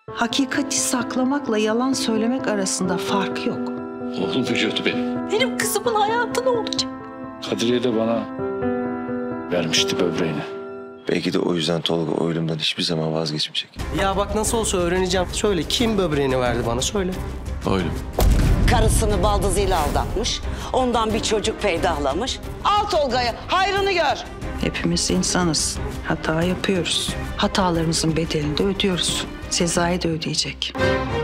Hakikati saklamakla yalan söylemek arasında fark yok. Oğlum vücudu benim. Benim kızımın hayatı ne olacak? Kadriye de bana vermişti böbreğini. Belki de o yüzden Tolga o ölümden hiçbir zaman vazgeçmeyecek. Ya bak nasıl olsa öğreneceğim. Söyle kim böbreğini verdi bana söyle. Oğlum. Karısını baldızıyla aldatmış. Ondan bir çocuk peydahlamış. Al Tolga'yı, hayrını gör. Hepimiz insanız. Hata yapıyoruz. Hatalarımızın bedelini de ödüyoruz. Sezai de ödeyecek.